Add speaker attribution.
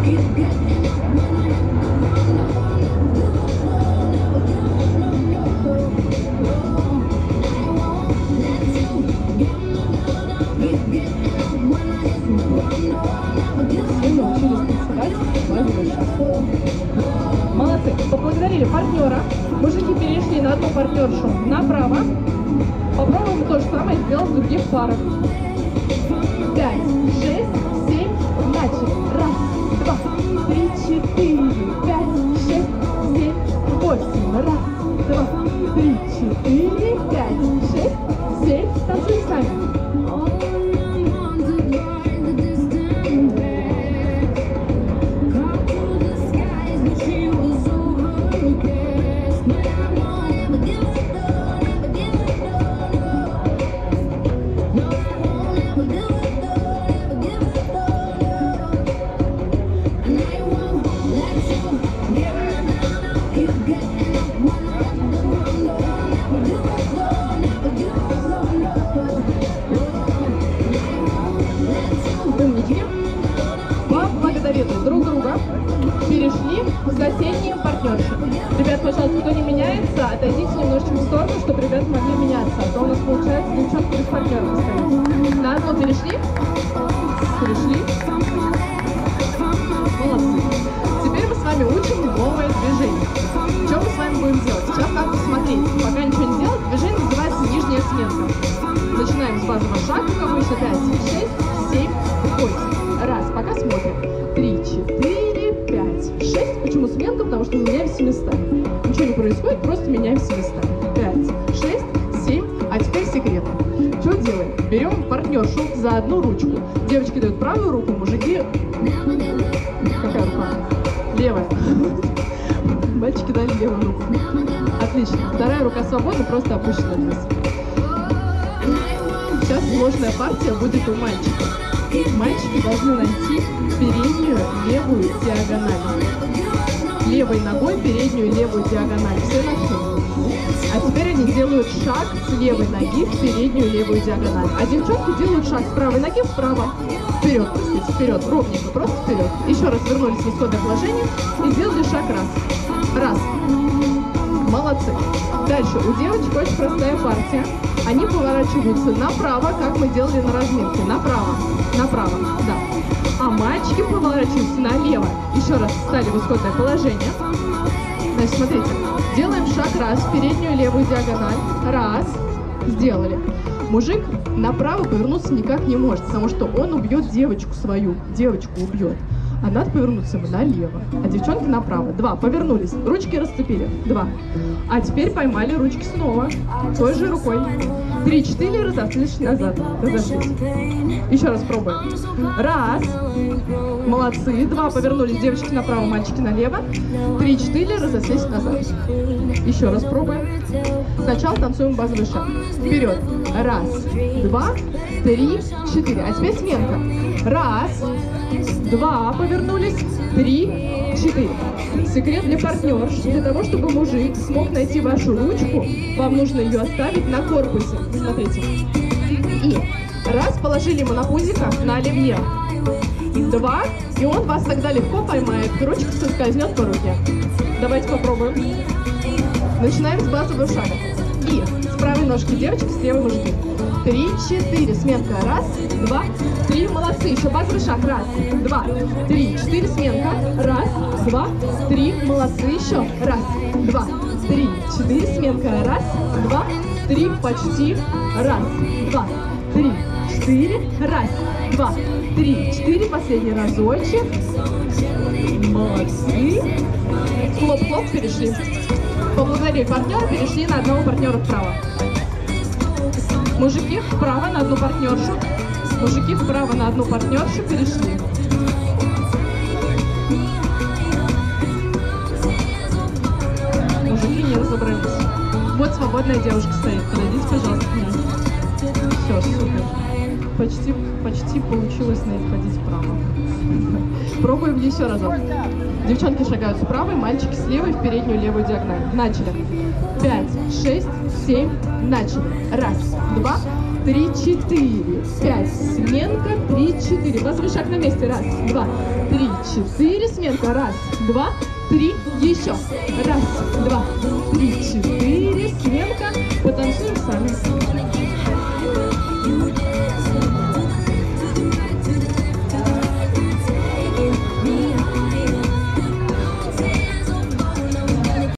Speaker 1: Молодцы. Поблагодарили партнера. Мужики перешли на одну партнершу направо. Попробуем то же самое сделать в других парах. 5, 6, 7. Начали. Раз, два, три, 4, 5, 6, 7, 8. Раз, два, три, 4, 5, 6, 7. Танцуем сами. Друг друга, перешли в соседние партнерши. Ребят, пожалуйста, кто не меняется, отойдите немножечко в сторону, чтобы ребята могли меняться, а то у нас получается девчонки без партнеров остаются. На одну перешли. Перешли. Молодцы. Теперь мы с вами учим новое движение. Что мы с вами будем делать? Сейчас надо посмотреть. Пока ничего не делать, движение называется нижняя сменка. Начинаем с базового шага, как обычно, 5, 6, 7, 8. Раз, пока смотрим. 3, 4, 5, 6. Почему сменка? Потому что мы меняемся местами. Ничего не происходит, просто меняемся местами. 5, 6, 7. А теперь секрет. Что делаем? Берем партнершу за одну ручку. Девочки дают правую руку, мужики... Какая рука? Левая. Мальчики дали левую руку. Отлично. Вторая рука свободна, просто опущена вниз. Сейчас сложная партия будет у мальчиков. Мальчики должны найти переднюю левую диагональ. Левой ногой переднюю левую диагональ. Все нашли? А теперь они делают шаг с левой ноги в переднюю левую диагональ. А девчонки делают шаг с правой ноги вправо. Вперед, простите, вперед, ровненько, просто вперед. Еще раз вернулись в исходное положение и сделали шаг раз. Раз. Молодцы. Дальше. У девочек очень простая партия. Они поворачиваются направо, как мы делали на разминке. Направо. Направо. Да. А мальчики поворачиваются налево. Еще раз встали в исходное положение. Значит, смотрите. Делаем шаг раз в переднюю левую диагональ. Раз. Сделали. Мужик направо повернуться никак не может, потому что он убьет девочку свою. Девочку убьет. А надо повернуться ему налево, а девчонки направо. 2. Повернулись. Ручки расцепили. 2. А теперь поймали ручки снова. Той же рукой. 3, 4. Разошлись назад. Разошлись. Еще раз пробуем. Раз. Молодцы. 2. Повернулись. Девочки направо, мальчики налево. 3, 4. Разошлись назад. Еще раз пробуем. Сначала танцуем базовый шаг. Вперед. Раз. 2. 3, 4. А теперь сменка. Раз. 2, повернулись, 3, 4. Секрет для партнерш. Для того, чтобы мужик смог найти вашу ручку, вам нужно ее оставить на корпусе. Смотрите. И раз, положили ему на пузико, на оливье. 2, и он вас тогда легко поймает. Ручка соскользнет по руке. Давайте попробуем. Начинаем с базового шага. И с правой ножки девочки, с левой мужики. 3, 4. Сменка. Раз, 2, 3. Молодцы. Еще базовый шаг. Раз, 2, 3, 4. Сменка. Раз, 2, 3. Молодцы. Еще. Раз, 2, 3, 4. Сменка. Раз, 2, 3. Почти. Раз, 2, 3, 4. Раз, 2, 3, 4. Последний разочек. Молодцы. Хлоп-хлоп. Перешли. Поблагодарили партнера. Перешли на одного партнера вправо. Мужики вправо на одну партнершу. Мужики вправо на одну партнершу перешли. Мужики не разобрались. Вот свободная девушка стоит. Подойдите, пожалуйста, к ней. Все, супер. Почти получилось на это ходить вправо. Пробуем еще разок. Девчонки шагают справа, мальчики с левой в переднюю левую диагональ. Начали. 5, 6, 7. Начали. Раз, 2, 3, 4, 5, сменка, 3, 4. Возьми шаг на месте, 1, 2, 3, 4, сменка, 1, 2, 3, еще, 1, 2, 3, 4, сменка, потанцуем сами.